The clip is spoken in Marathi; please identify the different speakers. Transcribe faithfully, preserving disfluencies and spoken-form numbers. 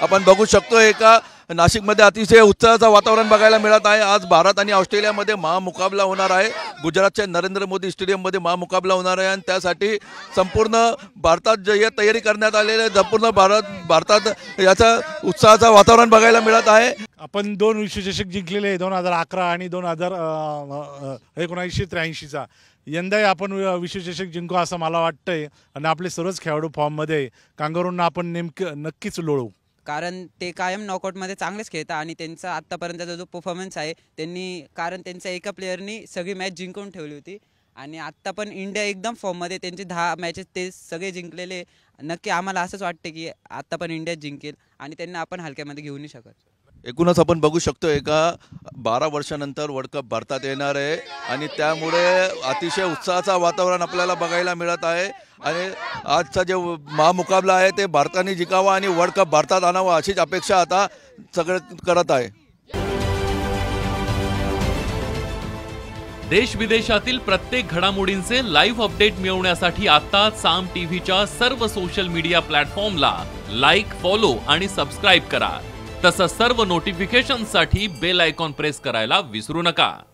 Speaker 1: आपण बघू शकतो एका नाशिकमध्ये अतिशय उत्साहाचं वातावरण बघायला मिळत आहे। आज भारत आणि ऑस्ट्रेलियामध्ये महामुकाबला होणार आहे। गुजरातच्या नरेंद्र मोदी स्टेडियममध्ये महामुकाबला होणार आहे आणि त्यासाठी संपूर्ण भारतात जे तयारी करण्यात आलेली आहे। संपूर्ण भारत भारतात याचा उत्साहाचं वातावरण बघायला मिळत आहे।
Speaker 2: आपण दोन विश्वचषक जिंकलेले दोन हजार अकरा आणि दोन हजार एकोणीसशे त्र्याऐंशीचा यंदाही आपण विश्वचषक जिंकू असं मला वाटतंय आणि आपले सर्वच खेळाडू फॉर्ममध्ये कांगारूंना आपण नेमकं नक्कीच लोळू,
Speaker 3: कारण ते कायम नॉकआउटमध्ये चांगलेच खेळतात आणि त्यांचा आत्तापर्यंतचा जो परफॉर्मन्स आहे त्यांनी, कारण त्यांच्या एका प्लेयरनी सगळी मॅच जिंकून ठेवली होती आणि आत्ता पण इंडिया एकदम फॉर्ममध्ये, त्यांचे दहा मॅचेस ते सगळे जिंकलेले। नक्की आम्हाला असंच वाटतं की आत्ता पण इंडिया जिंकेल आणि त्यांना आपण हलक्यामध्ये घेऊ नाही शकत।
Speaker 1: एकूणच आपण बघू शकतो एका बारा वर्षानंतर वर्ल्ड कप भारतात येणार आहे आणि त्यामुळे अतिशय उत्साहाचं वातावरण आपल्याला बघायला मिळत आहे आणि आजचा जो महामुकाबला आहे ते भारताने जिंकावा आणि वर्ल्ड कप भारतात आणावा अशीच अपेक्षा आता सगळे करत आहे।
Speaker 4: देश विदेशातील प्रत्येक घडामोडींचे लाईव्ह अपडेट मिळवण्यासाठी आता साम टीव्हीच्या सर्व सोशल मीडिया प्लॅटफॉर्मला लाईक, फॉलो आणि सबस्क्राईब करा। तसंच सर्व नोटिफिकेशनसाठी बेल आयकॉन प्रेस करायला विसरू नका।